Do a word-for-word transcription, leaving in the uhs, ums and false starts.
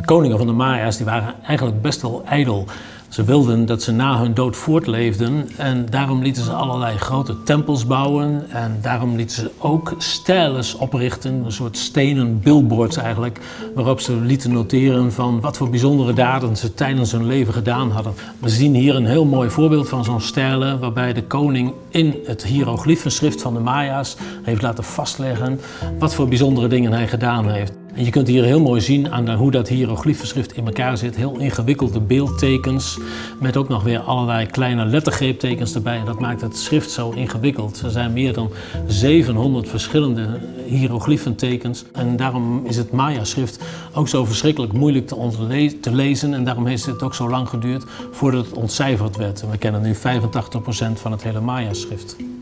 De koningen van de Maya's die waren eigenlijk best wel ijdel. Ze wilden dat ze na hun dood voortleefden en daarom lieten ze allerlei grote tempels bouwen en daarom lieten ze ook steles oprichten, een soort stenen billboards eigenlijk, waarop ze lieten noteren van wat voor bijzondere daden ze tijdens hun leven gedaan hadden. We zien hier een heel mooi voorbeeld van zo'n stele waarbij de koning in het hiërogliefenschrift van de Maya's heeft laten vastleggen wat voor bijzondere dingen hij gedaan heeft. En je kunt hier heel mooi zien aan de, hoe dat hiërogliefenschrift in elkaar zit. Heel ingewikkelde beeldtekens met ook nog weer allerlei kleine lettergreeptekens erbij. En dat maakt het schrift zo ingewikkeld. Er zijn meer dan zevenhonderd verschillende hiërogliefentekens. En daarom is het Maya-schrift ook zo verschrikkelijk moeilijk te, te lezen. En daarom heeft het ook zo lang geduurd voordat het ontcijferd werd. En we kennen nu vijfentachtig procent van het hele Maya-schrift.